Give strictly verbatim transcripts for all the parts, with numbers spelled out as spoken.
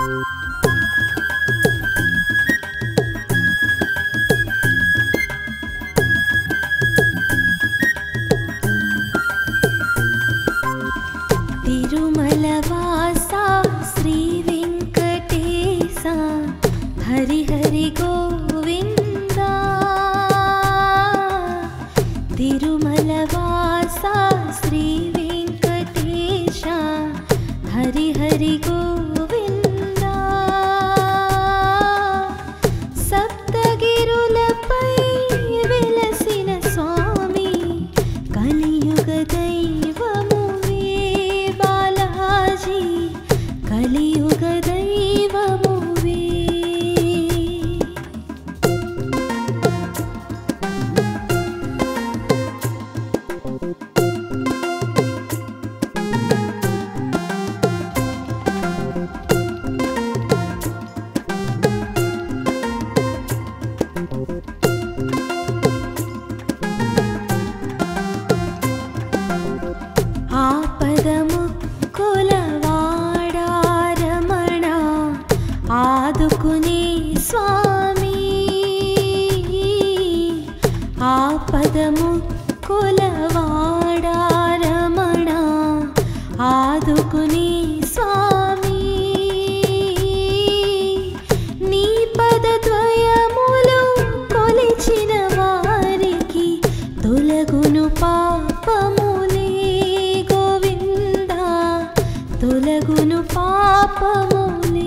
तिरुमलवासा श्री वेंकटेशा हरि हरि गोविंदा। तिरुमलवासा श्री वेंकटेशा हरि हरि गोविंदा। सप्तगिरुलपै वेलसिन स्वामी कलियुग दैवमुवे बालाजी कलियुग दैवमुवे। ఆపదముక్కులవాడా రమణ ఆదుకునే స్వామి। ఆపదముక్కులవాడా రమణ ఆదుకునే స్వామి। నీ పదద్వయములు కొలిచిన వారికి తొలగును పాపములే గోవిందా తొలగును పాపములే।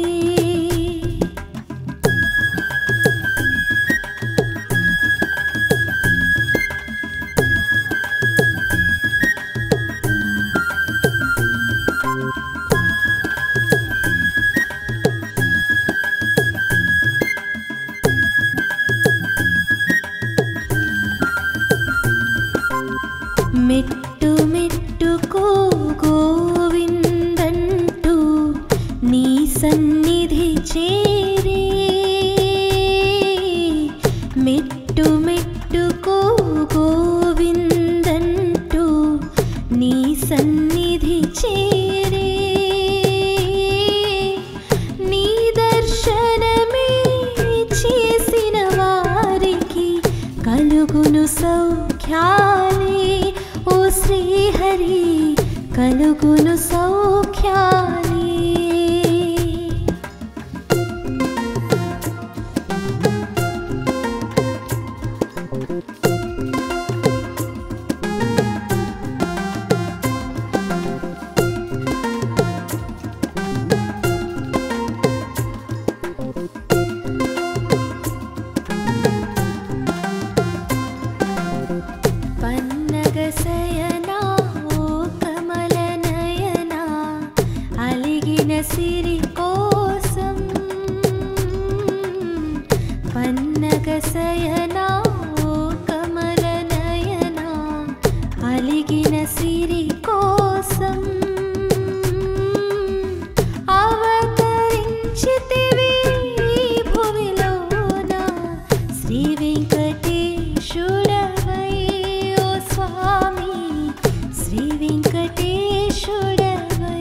మెట్టు మెట్టుకు గోవిందంటూ నీ సన్నిధి చేరే। మెట్టు మెట్టుకు గోవిందంటూ నీ సన్నిధి చేరే। నీ దర్శనమే చేసిన వారికి కలుగును సౌఖ్యాలే ఓ శ్రీహరి కలుగును సౌఖ్యాలే। పన్నగశయనా ఓ కమలనయనా అలిగిన సిరి కోసం। పన్నగశయనా ఓ కమలనయనా అలిగిన సిరి కోసం। అవతరించితివి భువిలోన శ్రీ వెంకటేశుడవై ఓ స్వామి శ్రీ వెంకటేశుడవై।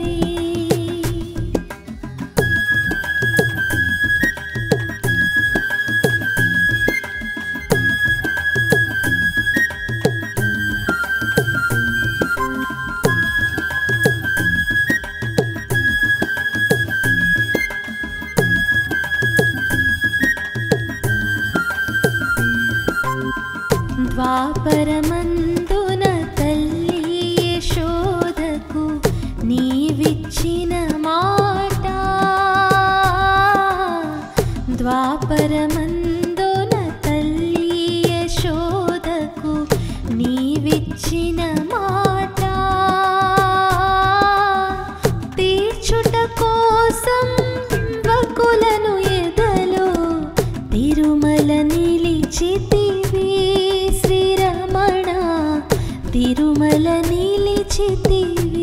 ద్వాపరమందున తల్లి యశోదకు నీవిచ్చిన మాట। ద్వాపరమందున తల్లి యశోదకు నీవిచ్చిన మాట। తీర్చుట కోసం వకులను ఎదలో తిరుమల నిలిచితివి శ్రీరమణ తిరుమల నిలిచితివి।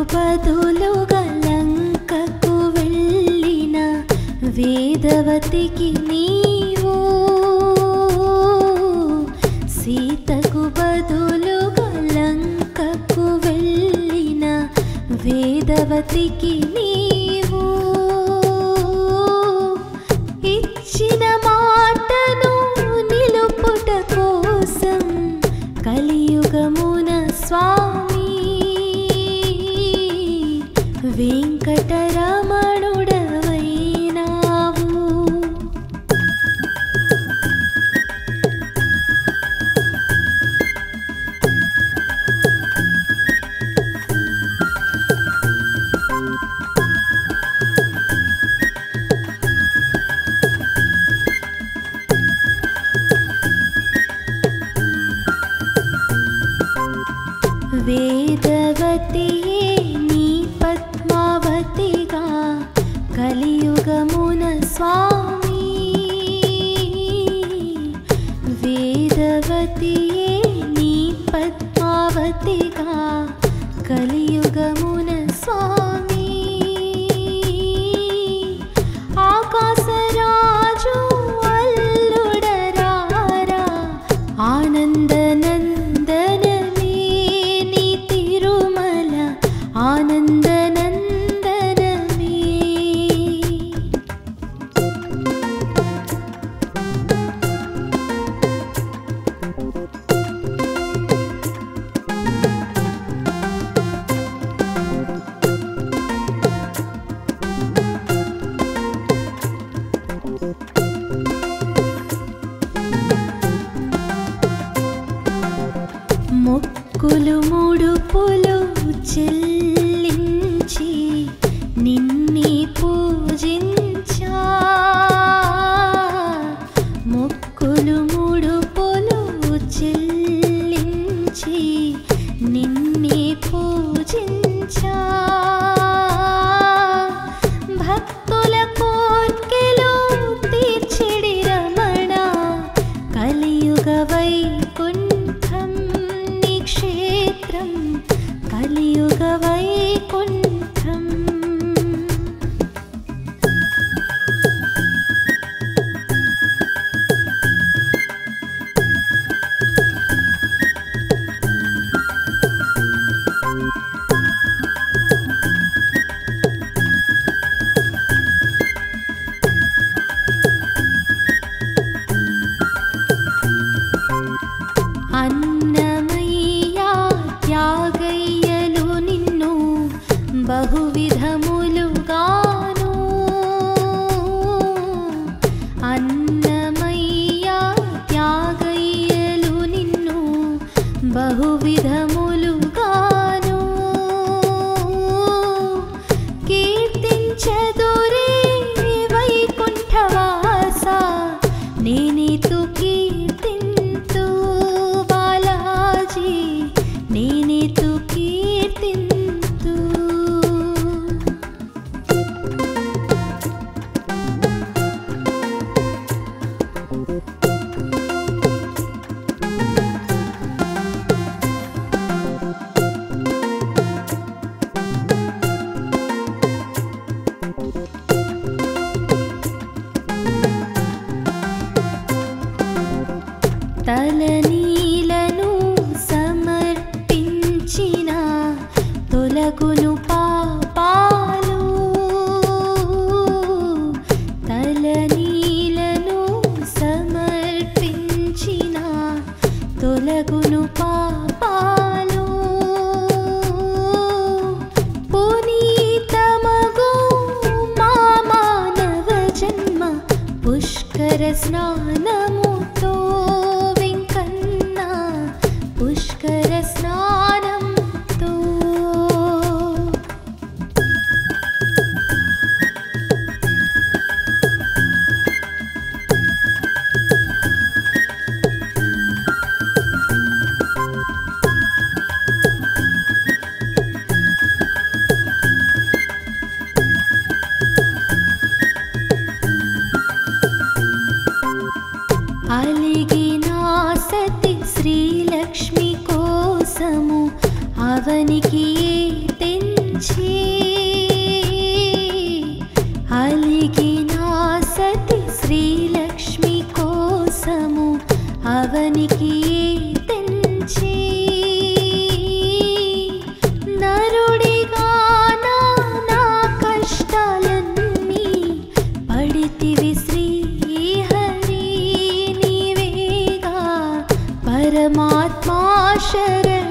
బదులుగా లంకకు వెళ్ళిన వేదవతికి నీవు, సీతకు బదులుగా లంకకు వెళ్ళిన వేదవతికి నీవు, ఇచ్చిన మాటను నిలుపుట కోసం కలియుగమున స్వామి వెంకటరమణుడవైనావు. వేదవతియే నీ పద్మావతిగా కలియుగమున స్వామి, వేదవతియే నీ పద్మావతిగా కలియుగమున స్వామి, ఆకాశరాజు అల్లుడరారా ఆనందనందనమే నీ తిరుమల ఆనందనందనమే. మొక్కులు ముడుపులు చెల్లించి నిన్ని పూజించా, మొక్కులు ముడుపులు చెల్లించి నిన్ని పూజించా, భక్తుల కోర్కెలు తీర్చిడి రమణ కలియుగ వైకుంఠం నీ క్షేత్రం కలియుగ వైకుంఠం. అన్నమయ్యా త్యాగయ్యలు నిన్ను బహువిధములుగాను, అన్నమయ్యా త్యాగయ్యలు నిన్ను బహువిధములుగాను, కీర్తించదురే వైకుంఠవాస నేనితు కీర్తింతు బాలాజీ నేనితు కీర్తింతు. తలనీలను సమర్పించిన తొలగును పాపాలు, తలనీలను సమర్పించిన తొలగును పాపాలు, పునీతమగు మా మానవ జన్మ పుష్కర స్నానముతో వెంకన్న పుష్కర స్నానంతో. అలిగినా సతి శ్రీలక్ష్మి కోసము అవనికి తెంచ అలిగినా సతి శ్రీలక్ష్మి కోసము అవనికి తెంచి నరుడిగా నా కష్టాలన్నీ పడితివి శ్రీహరి నీవేగా పరమాత్మా శరణం.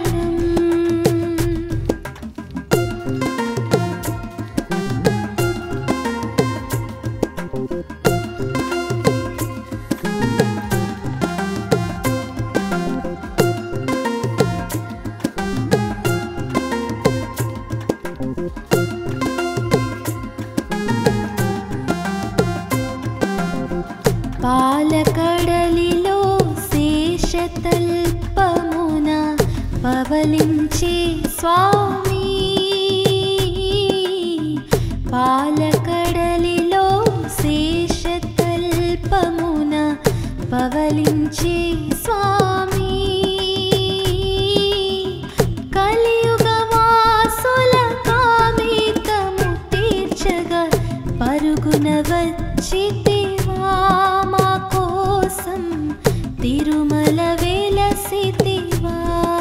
పాలకడలిలో శేషతల్పమున పవలించే స్వామి, పాలకడలిలో శేషతల్పమున పవలించే స్వామి, కలియుగ వాసుల కామితము తీర్చగా పరుగున వచ్చితివా మా కోసం తిరుమల వెలసితివా.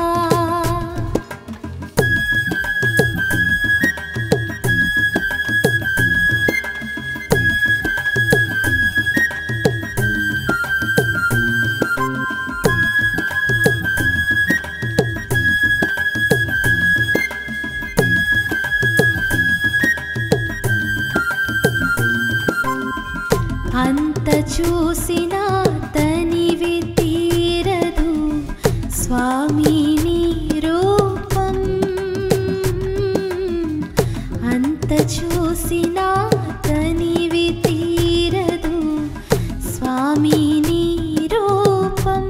అంత చూసిన తనివి తీరదు స్వామి నీ రూపం, అంత చూసిన తనివి తీరదు స్వామి నీ రూపం,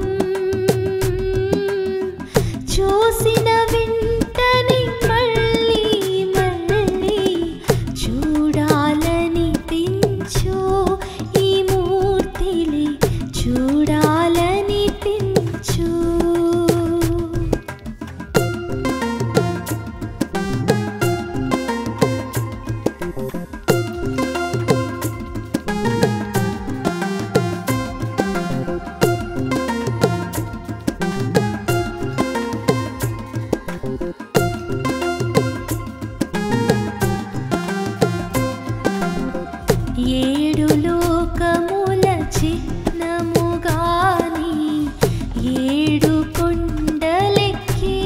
చూసిన వెంటనే మళ్ళీ మళ్ళీ చూడాలని పెంచు ఈ మూర్తిని చూడాలని పెంచు. ఏడు లోకముల చిహ్నముగాని ఏడు కొండలెక్కి,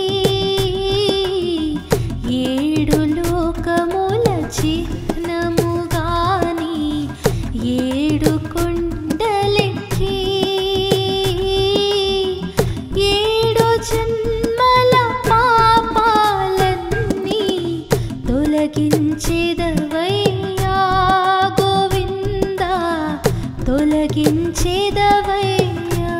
ఏడు లోకముల చిహ్నముగాని ఏడు కొండలెక్కి, ఏడు జన్మల పాపాలన్నీ తొలగించేదవయ్యా గోవింద, తొలగించేదవయ్యా.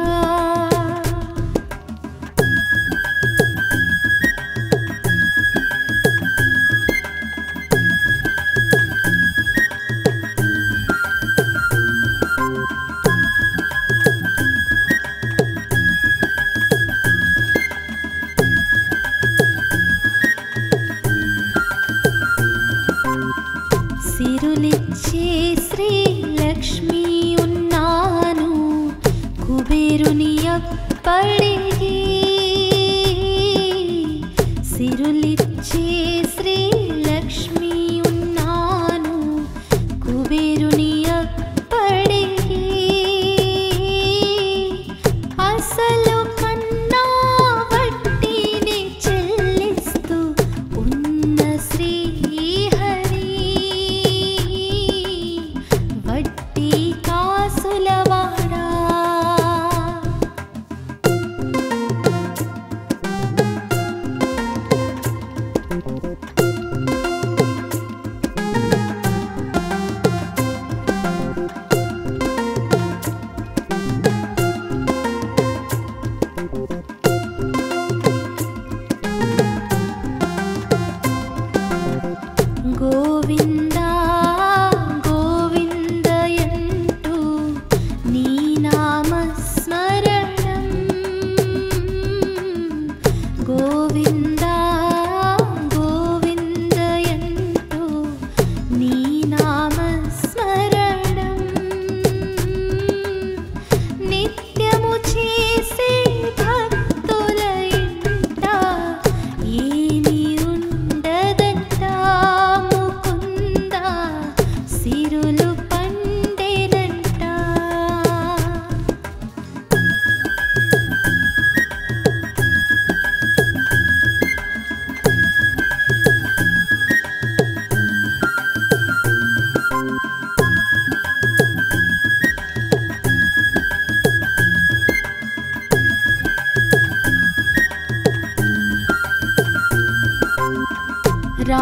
సిరులిచ్చే శ్రీలక్ష్మి ఉన్నాను కుబేరుని అప్పడిగి, సిరులిచ్చే శ్రీలక్ష్మి ఉన్నాను కుబేరుని అప్పడిగి, అసలు కన్నా వడ్డీని చెల్లిస్తూ ఉన్న శ్రీహరి వడ్డీ కాసులవాడా.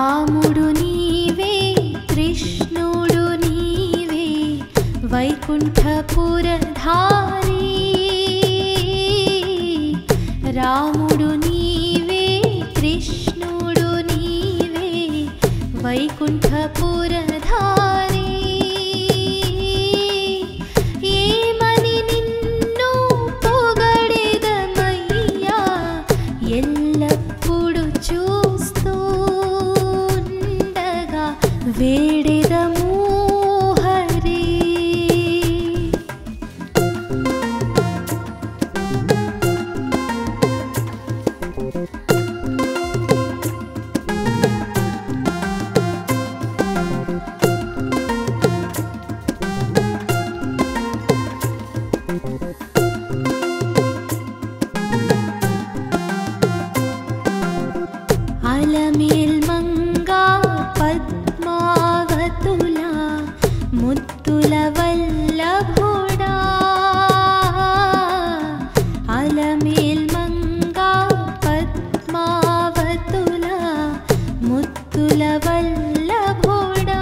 రాముడు నీవే కృష్ణుడు నీవే వైకుంఠపురధారి రాముడు నీవే కృష్ణుడు నీవే వైకుంఠపురధారి ఏమని నిన్ను పొగడెదమయ్యా ఎల్లప్పుడు చూస్తూ ఉండగా వేడెదము హరి అలమేల్ మంగా పద్మావతుల ముత్తుల వల్లభుడా అలమేల్ మంగా పద్మావతుల ముత్తుల వల్లభుడా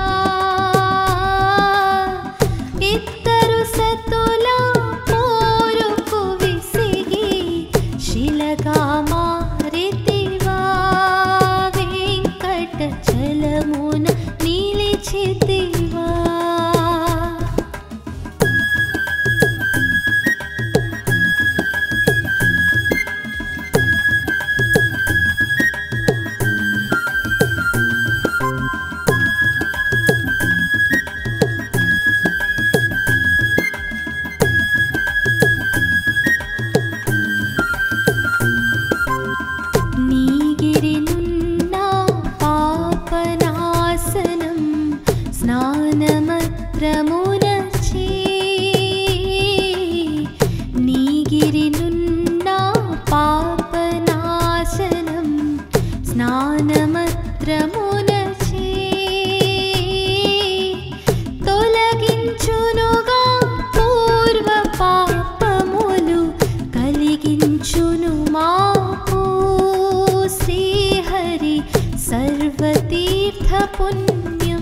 ఇద్దరు సతుల పోరుకు విసిగి శిలగా మారితివా చలమున నిలిచితివా నీగిరినున్న పాపనాశనం స్నానమత్రమునచే నీగిరినున్న పాపనాశనం స్నానమత్రమునచే తొలగించునుగా పూర్వ పాపములు కలిగించును మాకు శ్రీహరి సర్వతీర్థ పుణ్యం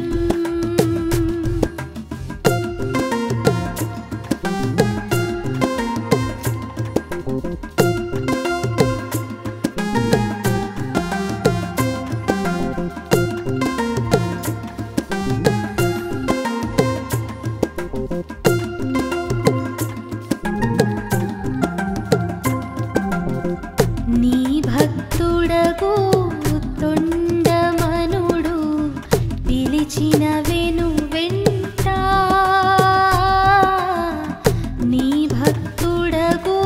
నీ భక్తుడగు తొండమనుడు పిలిచిన వెను వెంట నీ భక్తుడగు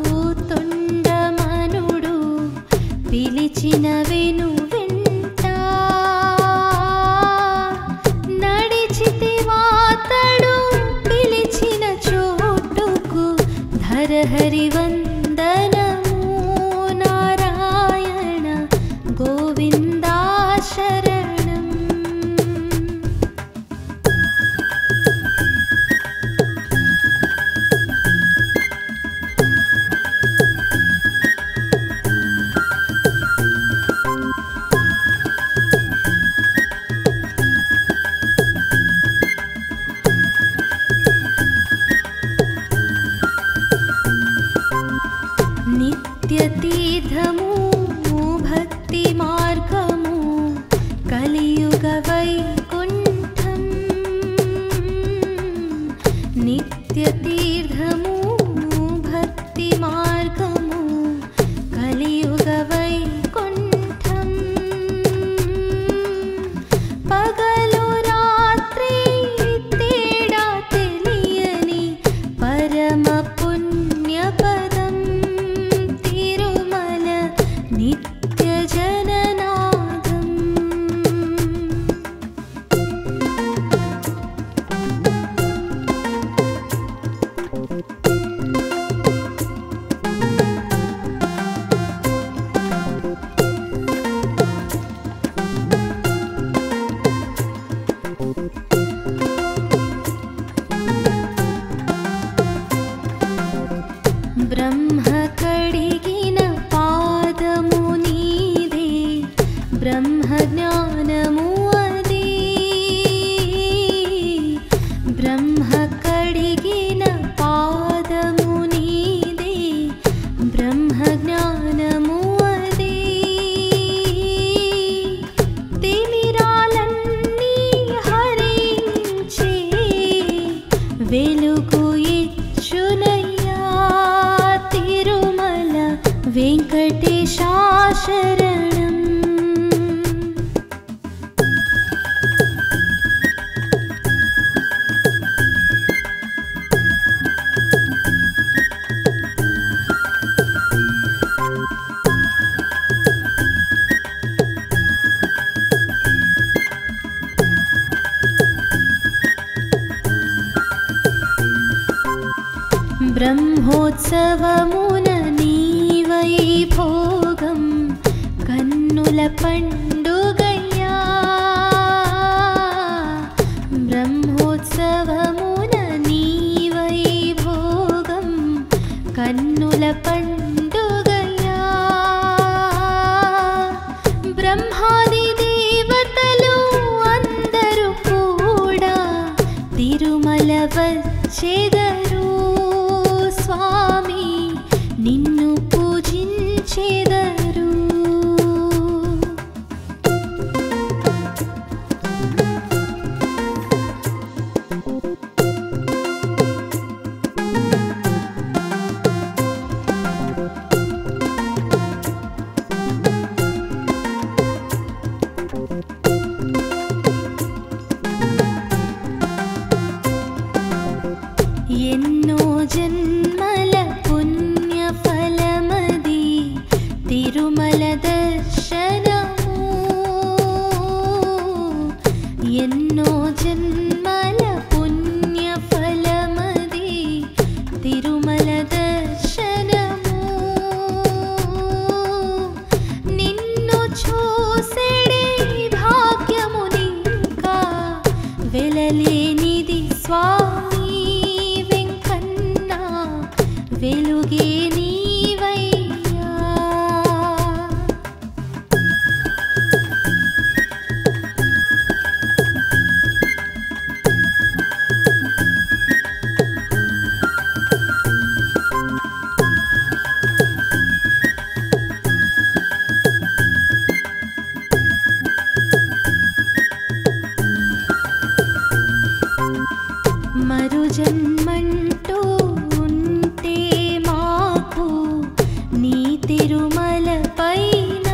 తొండమనుడు పిలిచిన వెను వెంట నడిచితివాతడు పిలిచిన చోటుకు ధరహరి వందనము నారాయణ గోవిందా శరణం నిత్యతీర్థము భక్తి మార్గము కలియుగ వైకుంఠం నిత్యతీర్థము భక్తి మార్గము కలియుగ వైకుంఠం పగలు రాత్రి తేడా తెలియని పరమ పుణ్యపదం తిరుమల నిత్య జననాదం బ్రహ్మ కడిగిన పాదము నీదే బ్రహ్మ జ్ఞానము शरणम् బ్రహ్మోత్సవమున నీవై భోగం కన్నుల పండుగయ్యా బ్రహ్మోత్సవమున నీవై భోగం కన్నుల పండుగయ్యా బ్రహ్మాది దేవతలు అందరూ కూడా తిరుమల వచ్చేదరు స్వామి నిన్ను పూజించేదరు ఎన్నో జన్మల పుణ్య ఫలమది తిరుమల దర్శనము ఎన్నో జన్మల పుణ్య ఫలమది తిరుమల దర్శనము నిన్ను చూసేడే భాగ్యమునింకా వెలలేనిది స్వామి వెలుగే నీవయ్యా మరు జన్మంటూ ఉంటే మాకు నీ తిరుమల పైన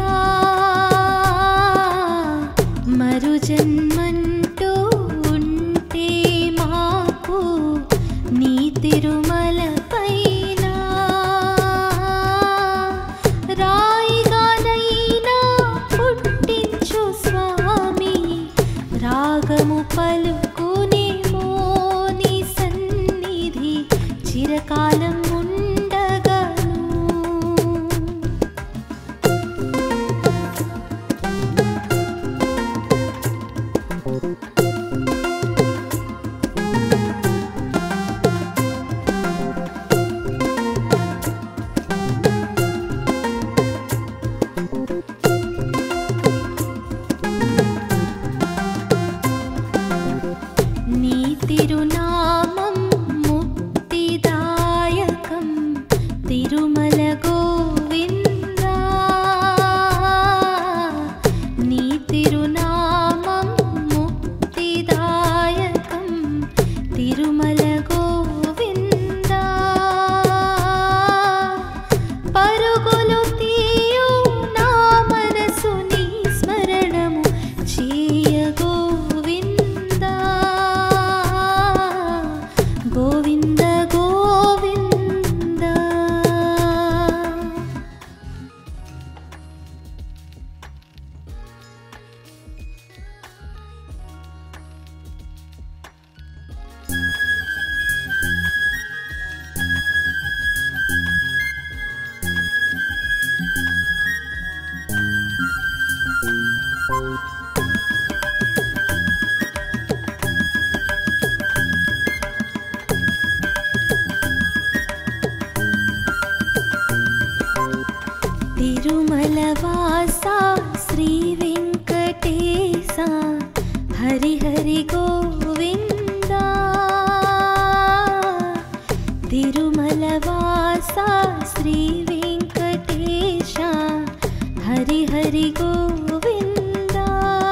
మరు జన్మంటూ ఉంటే మాకు నీ తిరుమల పైన రాయిగానైనా పుట్టించు స్వామి రాగము పలుకునేమో నీ సన్నిధి చిరకాలం ఉండగను నీ తిరునామం ముక్తిదాయకం తిరుమల గోవిందా నీ తిరునామం ముక్తిదాయకం తిరుమల గోవిందా పరుగులు తీయు నా మనసు నీ స్మరణము చేయ గోవిందా గోవింద గోవింద తిరుమల వాసా శ్రీ వెంకటేశ హరి హరి గోవిందా తిరుమల వాసా శ్రీ వెంకటేశ హరి హరి గోవిందా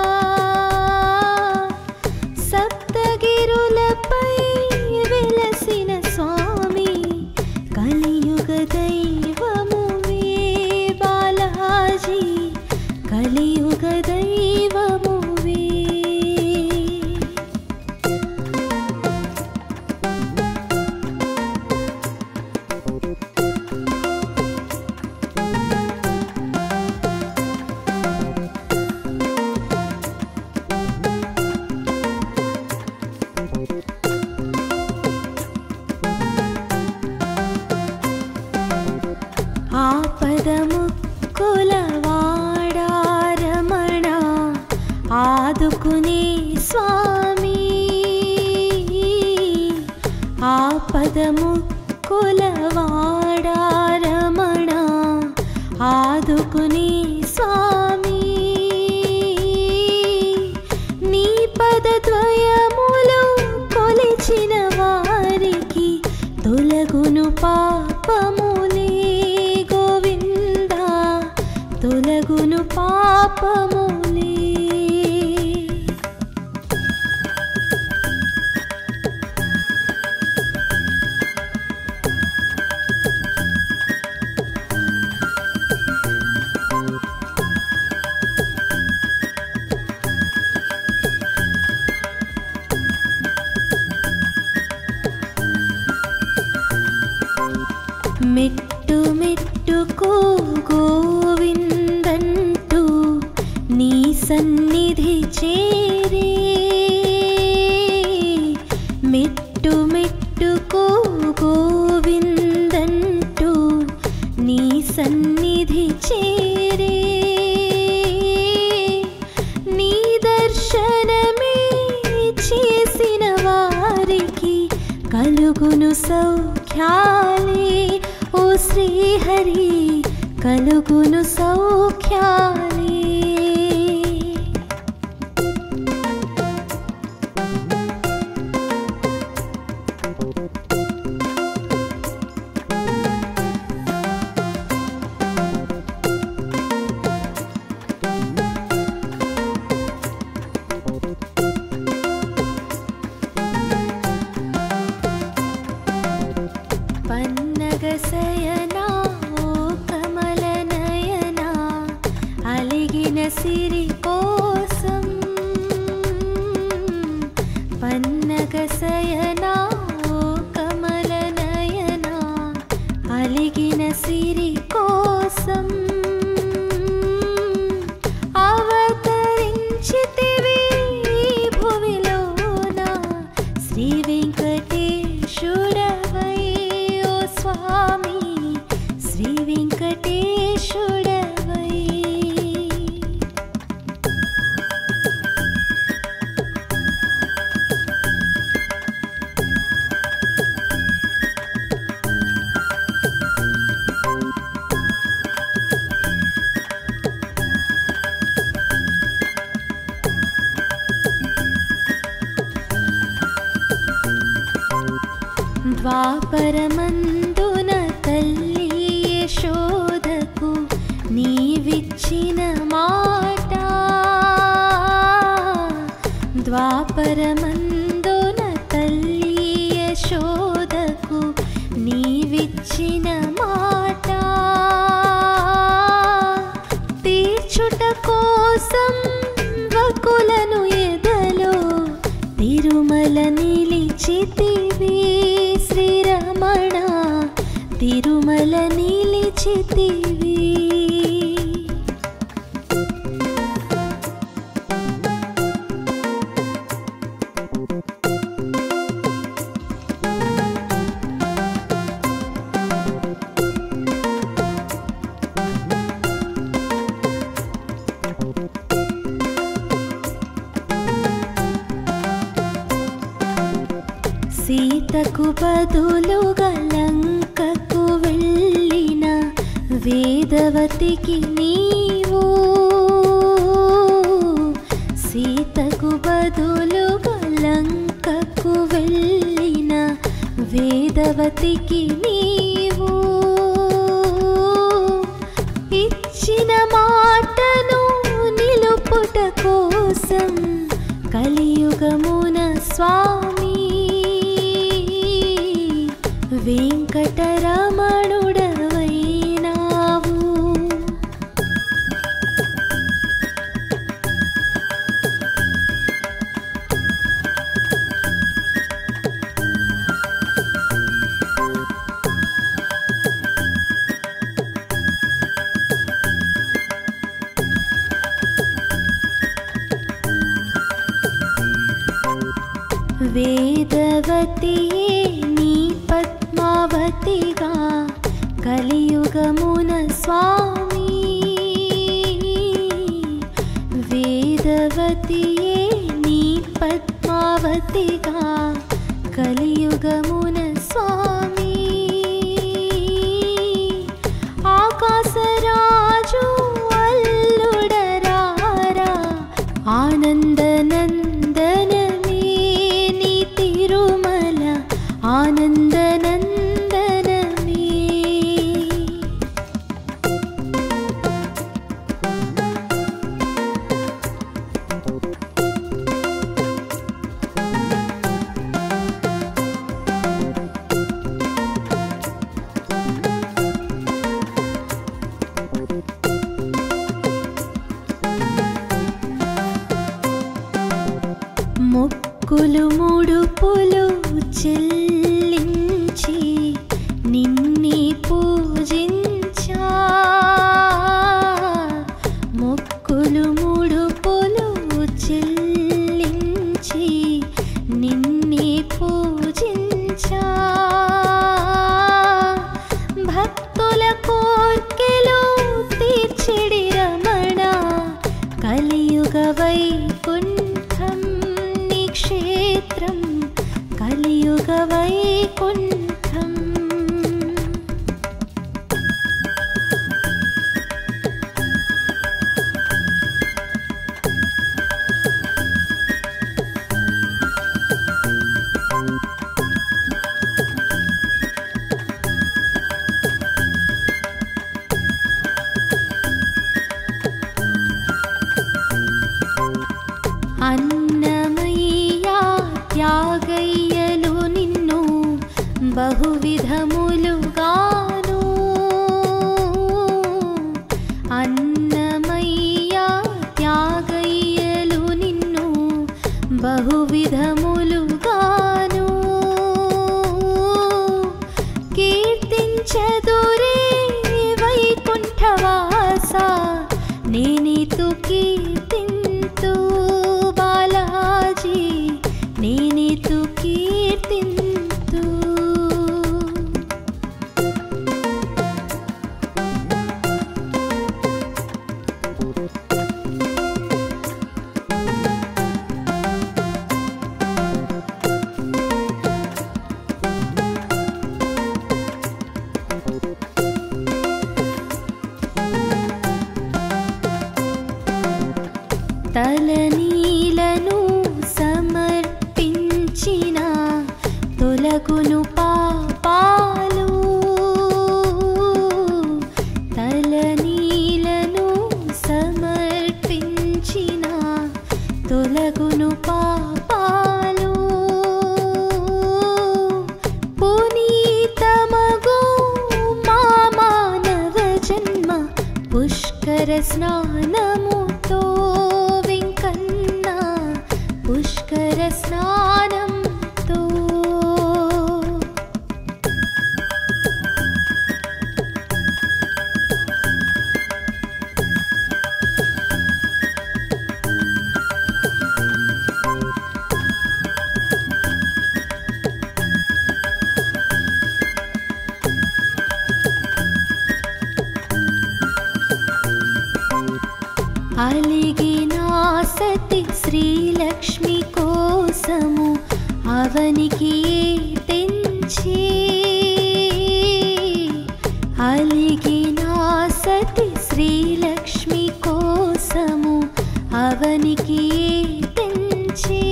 సప్తగిరులపై వెలసిన స్వామి కలియుగ దైవము బాలాజీ పదముక్కులవాడా రమణ ఆదుకునే స్వామి ఆ పదముక్కులవాడా రమణ ఆదుకునే స్వామి నీ పదద్వయములు కొలిచిన వారికి తొలగును పాపములే గోవింద తొలగును పాపములే మెట్టు మెట్టుకు గోవిందంటూ నీ సన్నిధి చేరే మెట్టు మెట్టుకు గోవిందంటూ నీ సన్నిధి చేరే నీ దర్శనమే చేసిన వారికి కలుగును సౌఖ్యాలే ఓ శ్రీహరి కలుగును సౌఖ్యాలే పన్నగశయనా ఓ కమలనయనా అలిగిన సిరి కోసం పన్నగశయనా ఓ కమలనయనా అలిగిన సిరి కోసం అవతరించితివి భువిలోన శ్రీ వెంకటేశుడవై ఓ స్వామి శ్రీ వెంకటేశుడవై ద్వాపరమందున తల్లి యశోదకు నీవిచ్చిన మాట ద్వాపరమందున తల్లి యశోదకు నీవిచ్చిన మాట తీర్చుట కోసం వకులను ఎదలో తిరుమల నిలిచితివి శ్రీరమణ తిరుమల నిలిచితివి సీతకు బదులుగా లంకకు వెళ్ళిన వేదవతికి నీవు సీతకు బదులుగా లంకకు వెళ్ళిన వేదవతికి నీవు ఇచ్చిన మాటను నిలుపుట కోసం కలియుగమున స్వామి వెంకటరమణుడవైనావు స్వామి వేదవతియే నీ పద్మావతిగా కలియుగమున స్వామి ఆకాశరాజు అల్లుడరారా ఆనందనందనమే నీ తిరుమల ఆనందనందనమే మొక్కులు ముడుపులు చెల్లించి నిన్నే పూజించా మొక్కులు ముడుపులు చెల్లించి నిన్నే పూజించా భక్తుల కోర్కెలు తీర్చిడి రమణ కలియుగ వైకుంఠం క్షేత్రం కలియుగ వైకుంఠం అన్నమయ్యా త్యాగయ్యలు నిన్ను బహువిధములుగాను అన్నమయ్యా త్యాగయ్యలు నిన్ను బహువిధములుగాను కీర్తించదురే వైకుంఠవాస నేనితు కీర్తింతు బాలాజీ నేనితు కీర్తింతు తలనీలను సమర్పించిన తొలగును పాపాలు తలనీలను సమర్పించిన తొలగును పాపాలు పునీతమగు మా మానవ జన్మ పుష్కర స్నానముతో వెంకన్న పుష్కర స్నానంతో అలిగినా సతి శ్రీలక్ష్మి కోసము అవనికి తెంచి అలిగినా సతి శ్రీలక్ష్మి కోసము అవనికి తెంచి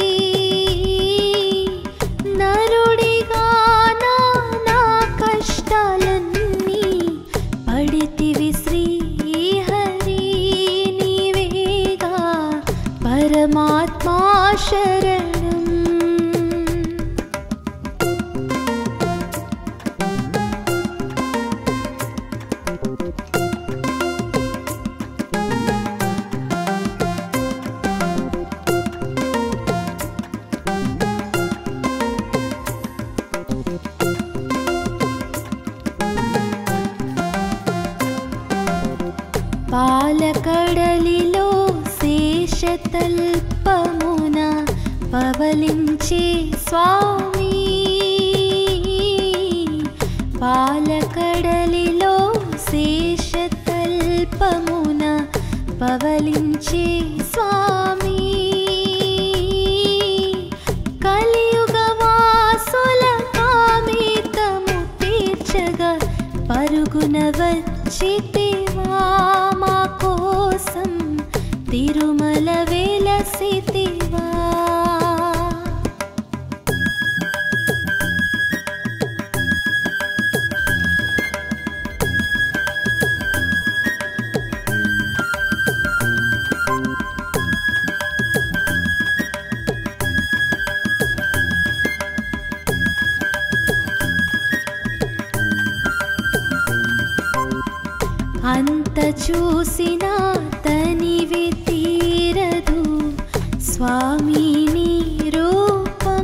నరుడిగా నా నా కష్టాలన్నీ పడితివి శ్రీహరి పరమాత్మా శరణం పాలకడలిలో శేషతల్పమున పవలించే స్వామి పాలకడలిలో శేష పవలించే స్వామి కలియుగ వాసుల కామితము తీర్చగా పరుగున వచ్చితివా మా కోసం తిరుమల వెలసితివా అంత చూసినా తనివి తీరదు స్వామి నీ రూపం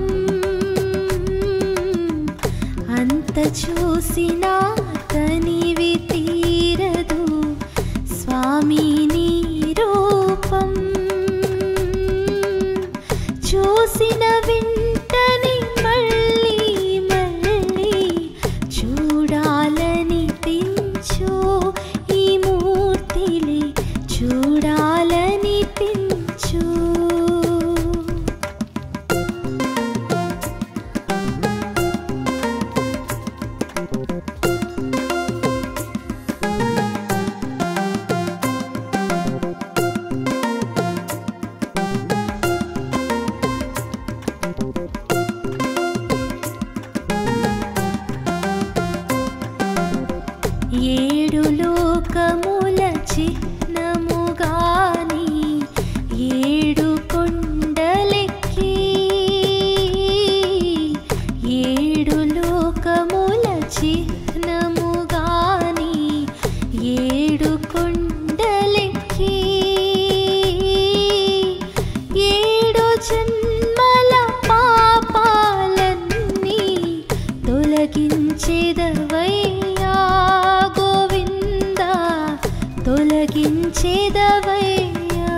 అంత చూసినా తనివి తీరదు స్వామి నీ రూపం చూసిన వెంటనే మళ్ళీ మళ్ళీ చూడాలని పించు చూడాలని పించు ఏడు లోకముల చిహ్నముగాని ఏడు కొండలెక్కి ఏడు లోకముల చిహ్నముగాని ఏడు కొండలెక్కి ఏడు జన్మల పాపాలన్నీ తొలగించేదవయ్యా తొలగించేదవయ్యా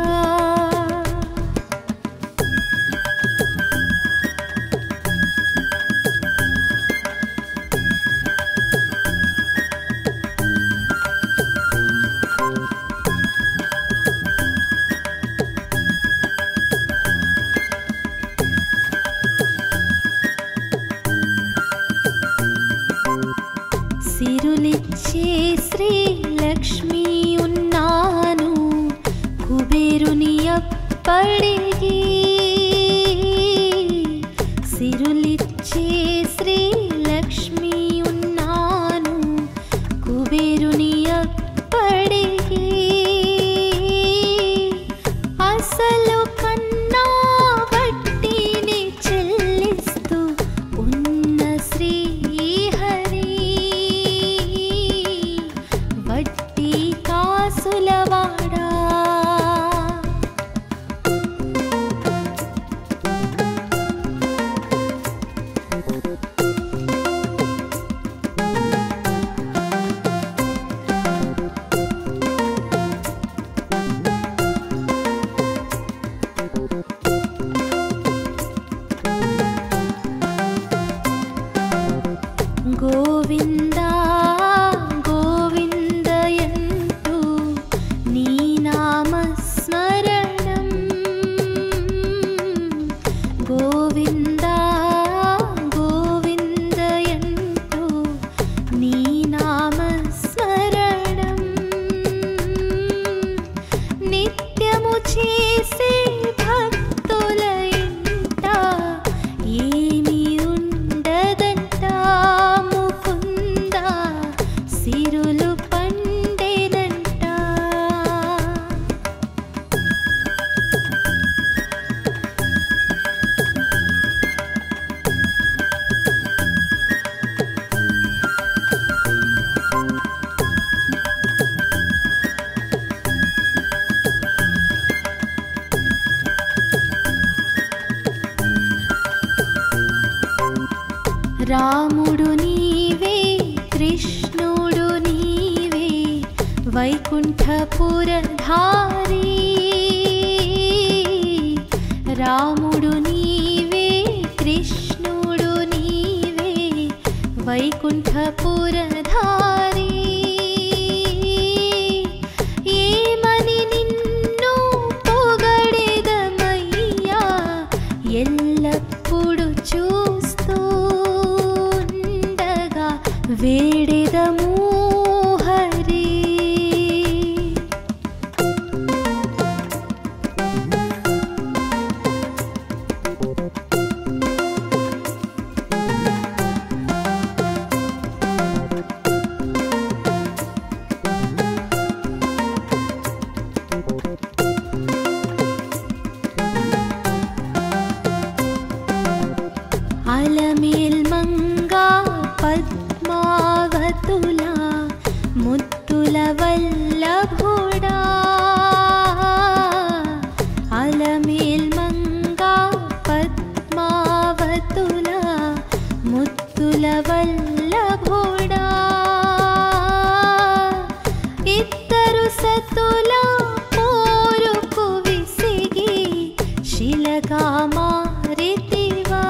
సిరులిచ్చే శ్రీ లక్ష్మీ ఉన్నాను కుబేరుని అప్పడిగి సిరులిచ్చే శ్రీ లక్ష్మీ ఉన్నాను కుబేరుని అప్పడిగి అసలు కన్నా వడ్డీని చెల్లిస్తూ ఉన్న శ్రీ వడ్డీ కాసులవాడా గోవిందా గోవిందయంతు నీ నామస్మరణం గోవిందా గోవిందయంతు నీ నామస్మరణం నిత్యము చేసే భక్తుల ఇంట ఏమి ఉండదంట ముకుందా సిరులు పండేదంట రాముడు నీవే కృష్ణుడు నీవే వైకుంఠపురధారి రాముడు నీవే కృష్ణుడు నీవే వైకుంఠపురధారి ఏమని నిన్ను ముత్తుల వల్లభుడా అలమేల్మంగా పద్మావతుల ముత్తుల వల్లభుడా ఇద్దరు సతుల పోరుకు విసిగి శిలగా మారితివా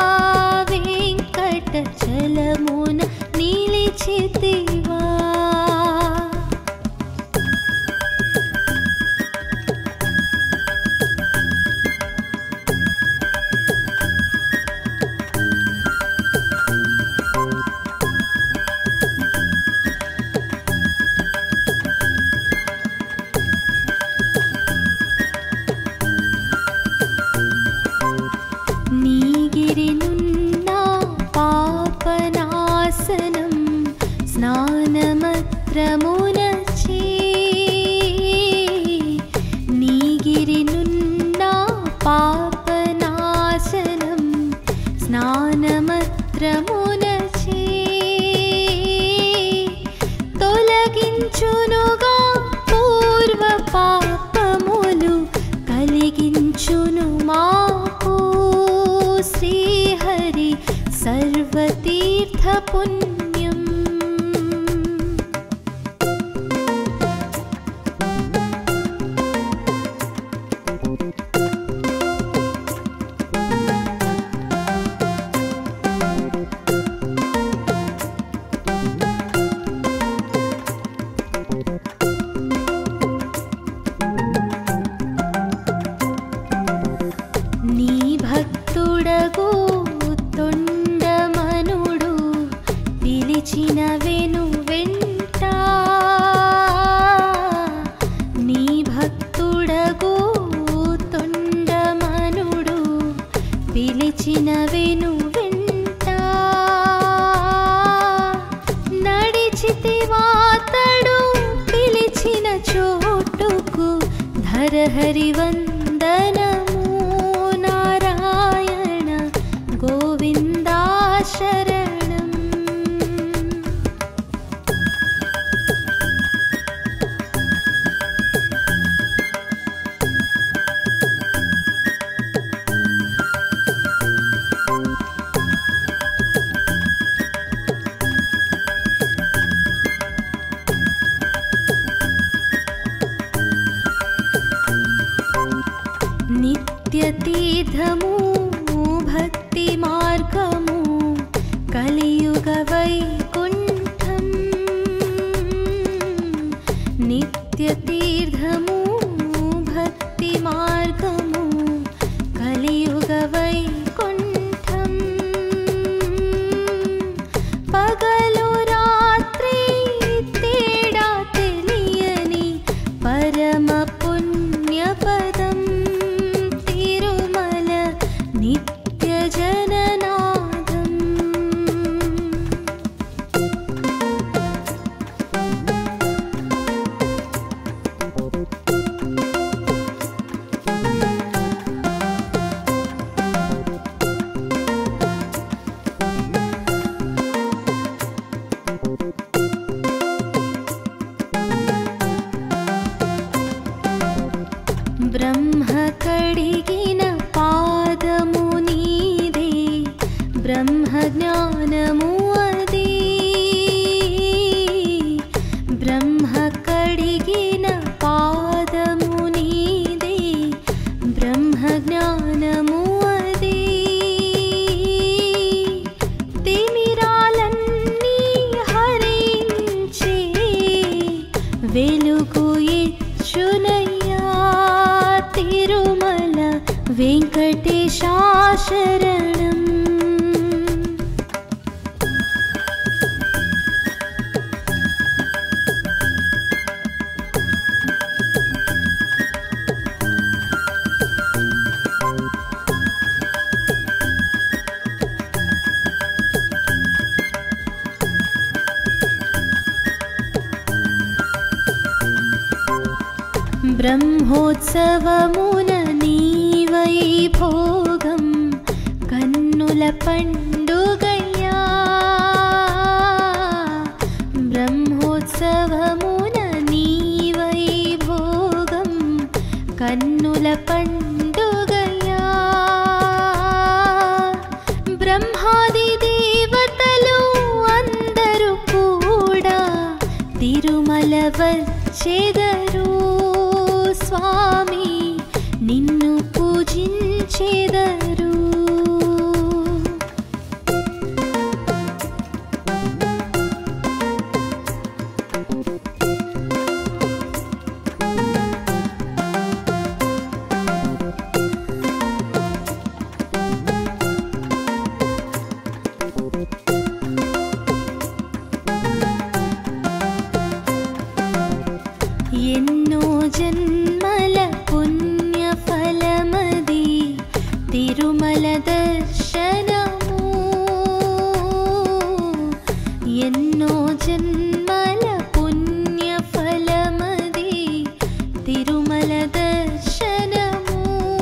వెంకటచలమున నిలిచితివా నీగిరినున్న పాపనాశనం స్నానమత్రమునచే నీగిరినున్న పాపనాశనం స్నానమత్రమునచే తొలగించునుగా పూర్వ పాపములు కలిగించును మాకు శ్రీహరి సర్వతీర్థ పుణ్యం నీ భక్తుడగు తొండమనుడు పిలిచిన వెను వెంట నీ భక్తుడగు తొండమనుడు పిలిచిన వెను వెంట నడిచితివాతడు పిలిచిన చోటుకు ధరహరి వందనము నారాయణ గోవిందా శరణం నిత్యతీర్థము భక్తి మార్గము కలియుగ వైకుంఠం నిత్యతీర్థము భక్తి మార్గము కలియుగ వైకుంఠం పగలు రాత్రి తేడా తెలియని పరమ పుణ్యపదం తిరుమల నిత్య జననాదం బ్రహ్మ కడిగిన పాదము నీదే బ్రహ్మ జ్ఞానము అదే బ్రహ్మ కడిగిన పాదము నీదే బ్రహ్మ జ్ఞానము అదే తిమిరాలన్నీ హరించే వెలుగు ఇచ్చునయ్యా తిరుమల వెంకటేశా శరణం బ్రహ్మోత్సవమున నీవై భోగం కన్నుల పండుగయ్యా బ్రహ్మోత్సవమున కన్నుల పండుగయా బ్రహ్మాది దేవతలు అందరూ కూడా తిరుమల వచ్చెదరు స్వామి నిన్ను పూజించెదరు. ఎన్నో జన్మల పుణ్య ఫలమది తిరుమల దర్శనము. ఎన్నో జన్మల పుణ్య ఫలమది తిరుమల దర్శనము.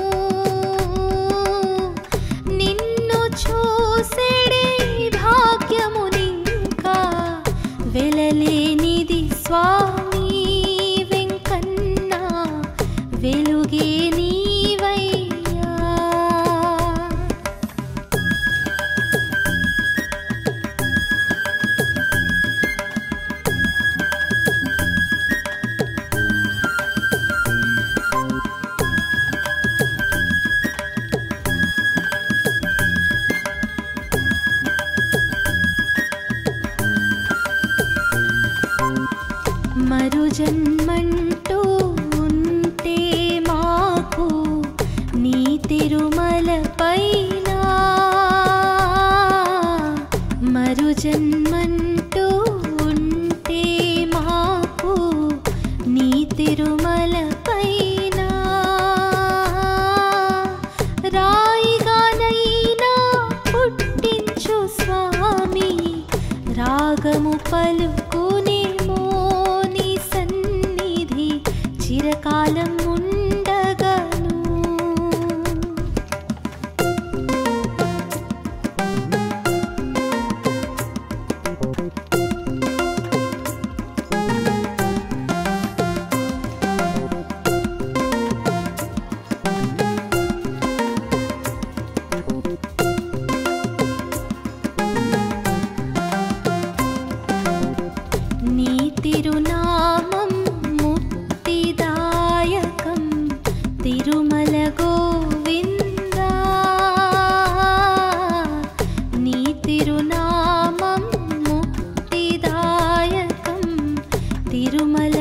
నిన్ను చూసేడే భాగ్యమునింకా వెలలేనిది స్వామి వెలుగే నీవయ్యా. మరు జన్మంటూ ఉంటే మాకు నీ తిరుమల పైన, మరు జన్మంటూ ఉంటే మాకు నీ తిరుమల పైన, రాయిగానైనా పుట్టించు స్వామి రాగము పలుకునేమో నీ సన్నిధి చిరకాలం ఉండగను. నీ తిరునామం ముక్తిదాయకం తిరుమల గోవిందా. నీ తిరునామం ముక్తిదాయకం తిరుమల